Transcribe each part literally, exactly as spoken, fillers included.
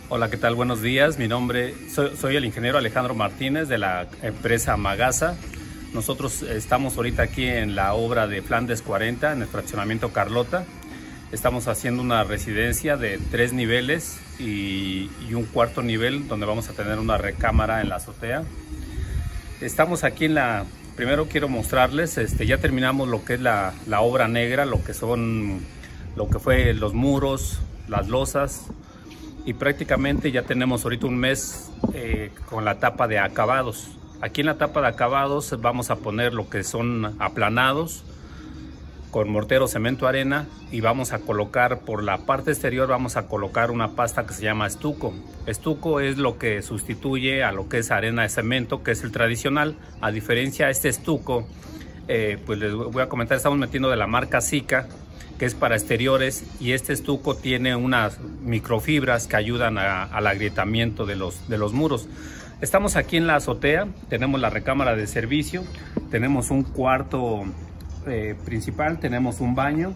Hola, ¿qué tal? Buenos días. Mi nombre, soy, soy el ingeniero Alejandro Martínez de la empresa Magasa. Nosotros estamos ahorita aquí en la obra de Flandes cuarenta, en el fraccionamiento Carlota. Estamos haciendo una residencia de tres niveles y, y un cuarto nivel donde vamos a tener una recámara en la azotea. Estamos aquí en la... Primero quiero mostrarles, este, ya terminamos lo que es la, la obra negra, lo que son, lo que fue los muros, las losas. Y prácticamente ya tenemos ahorita un mes eh, con la tapa de acabados. Aquí en la tapa de acabados vamos a poner lo que son aplanados con mortero, cemento, arena, y vamos a colocar por la parte exterior, vamos a colocar una pasta que se llama estuco. Estuco es lo que sustituye a lo que es arena de cemento, que es el tradicional. A diferencia de este estuco, eh, pues les voy a comentar, estamos metiendo de la marca Sika, que es para exteriores, y este estuco tiene unas microfibras que ayudan a, al agrietamiento de los, de los muros. Estamos aquí en la azotea, tenemos la recámara de servicio, tenemos un cuarto eh, principal, tenemos un baño,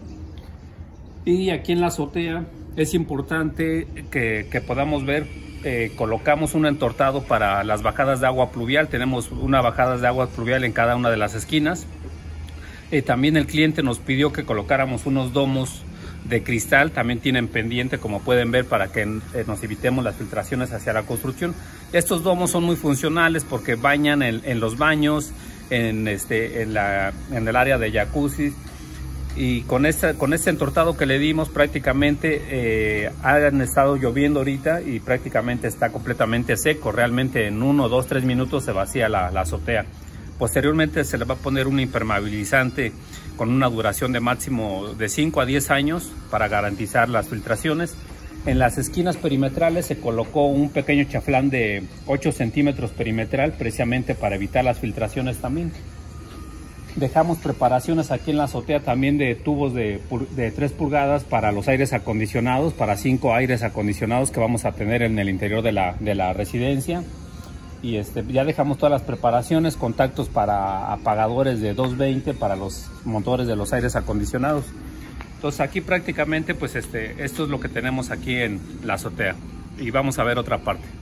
y aquí en la azotea es importante que, que podamos ver, eh, colocamos un entortado para las bajadas de agua pluvial. Tenemos una bajada de agua pluvial en cada una de las esquinas. Eh, también el cliente nos pidió que colocáramos unos domos de cristal, también tienen pendiente, como pueden ver, para que eh, nos evitemos las filtraciones hacia la construcción. Estos domos son muy funcionales porque bañan en, en los baños, en, este, en, la, en el área de jacuzzi, y con este, con este entortado que le dimos prácticamente eh, han estado lloviendo ahorita y prácticamente está completamente seco. Realmente en uno, dos, tres minutos se vacía la, la azotea. Posteriormente se le va a poner un impermeabilizante con una duración de máximo de cinco a diez años para garantizar las filtraciones. En las esquinas perimetrales se colocó un pequeño chaflán de ocho centímetros perimetral, precisamente para evitar las filtraciones también. Dejamos preparaciones aquí en la azotea también de tubos de, de tres pulgadas para los aires acondicionados, para cinco aires acondicionados que vamos a tener en el interior de la, de la residencia. Y este, ya dejamos todas las preparaciones, contactos para apagadores de doscientos veinte para los motores de los aires acondicionados. Entonces aquí prácticamente pues este, esto es lo que tenemos aquí en la azotea, y vamos a ver otra parte.